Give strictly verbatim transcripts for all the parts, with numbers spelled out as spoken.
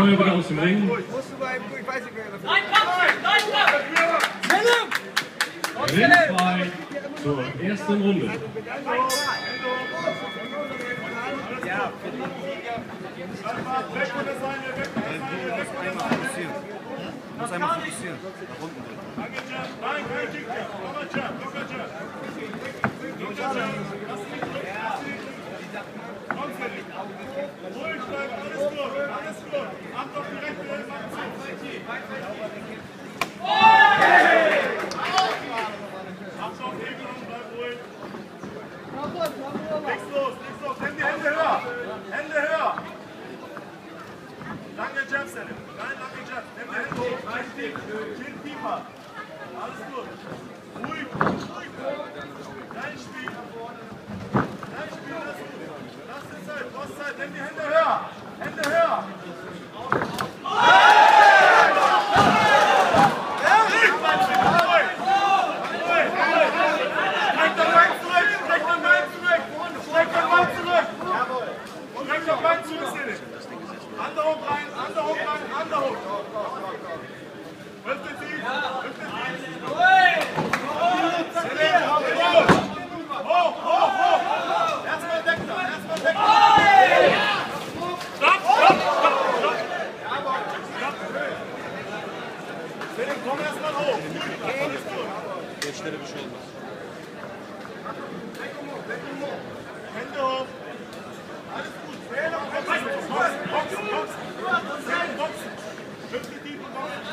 Feuer wieder aus dem Ring. Ringfrei zur ersten Runde. Ja, muss einmal fokussieren. Nach unten drücken. Nein, kein Kick. Locker Jump, locker Jump. Locker Jump. Komm, Felix. Ruhig bleiben, alles gut, alles gut. Acht auf die rechte Hälfte. Acht auf die Hälfte und bleib ruhig. Nichts los, nichts los. Nimm die Hände höher. Hände höher. Lange Jumps, Selim. Nein, lange Jumps. Nimm die Hände hoch. Nein, tief. Chin tiefer. Alles gut. Ruhig. Ruhig. Dein Spiel. Dein Spiel, das ist gut. Lass die Zeit. Du hast Zeit. Nimm die Hände höher. Hände höher. Ruhig, mein Spiel. Ruhig. Ruhig. Streck dein Bein zurück. Streck dein Bein zurück. Streck dein Bein zurück. Streck dein Bein zurück, Selim. Underhook rein, Underhook rein, Underhook. Hüfte tief, Hüfte tief. Selim, hoch, hoch, hoch. Erstmal Deckler, erstmal Deckler. Stopp, stopp, stopp, stopp. Selim, komm erstmal hoch. Alles gut. Jetzt Stelle beschränkt. Hände hoch. Alles gut. Boxen, boxen, boxen. Boxen. Hüfte tief und boxen.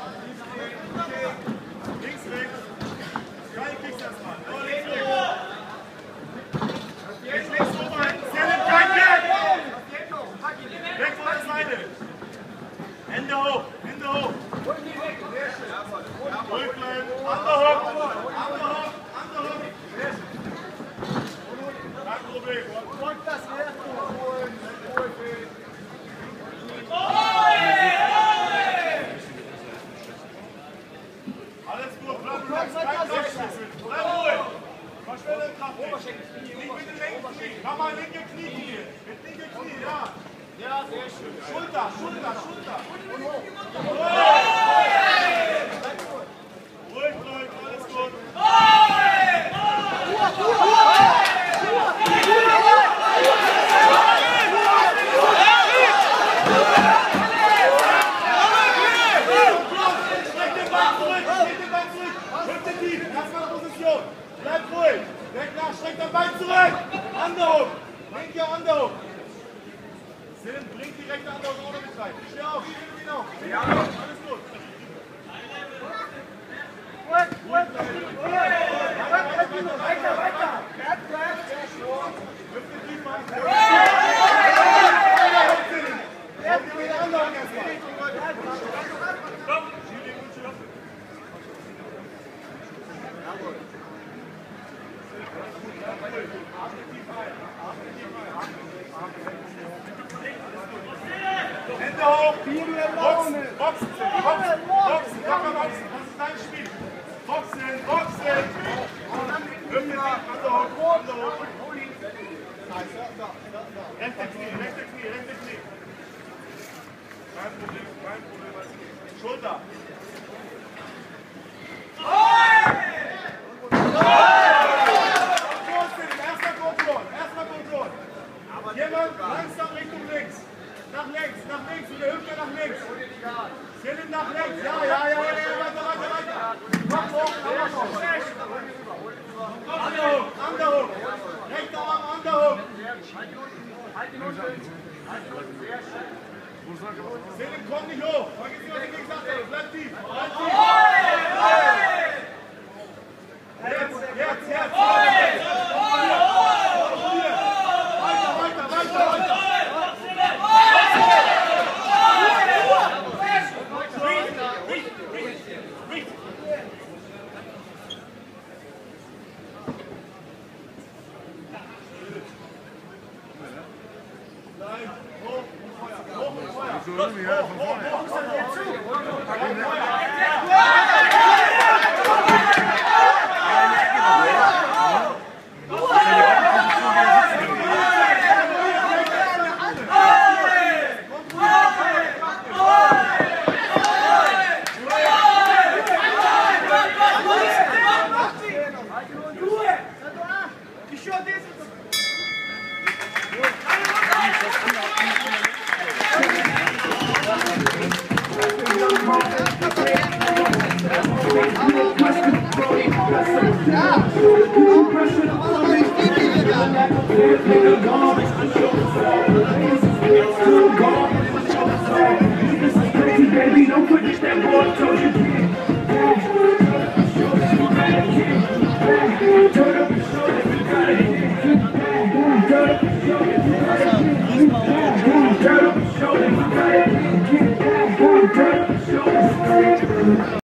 Links, rechts. Keine Kicks erstmal. Nur links, rechts. Jetzt links oben ein. Selim, kein Kick. Weg von der Seite. Hände hoch, Hände hoch. Ruhig bleiben. Underhook. Underhook. Underhook. Kein Problem. Alles gut, bleib relax, kein Kraftschlüssel. Bleib ruhig. Verschwende Kraft nicht. Nicht mit dem linken Knie. Mach mal linke Knie hier. Mit linke Knie, ja. Ja, sehr schön. Schulter, Schulter, Schulter. Und hoch. Ruhig, ruhig, alles gut. Bleib ruhig! Weg nach, streck dein Bein zurück! Underhook! Linker Underhook! Selim, bring die rechte Underhook auch noch mit rein. Steh auf, steh wieder auf. Ja, alles gut. Weiter, weiter! Hüfte tief an. Underhook erstmal. Stopp! Schieb den Mund auf. Hände hoch! Boxen! Boxen! Boxen! Boxen! Locker boxen! Das ist dein Spiel! Boxen! Boxen! Hüfte tief! Underhook! Underhook! Rechte Knie! Rechte Knie! Rechte Knie! Kein Problem! Kein Problem! Schulter! Jemand langsam Richtung links. Nach links, nach links, mit der Hüfte nach links. Selim nach links. Ja, ja, ja, ja, weiter, weiter, weiter. Mach hoch, mach hoch. Underhook, Underhook. Rechter Arm, Underhook. Selim, komm nicht hoch. Vergiss nicht, was ich gesagt habe. Bleib tief, bleib tief.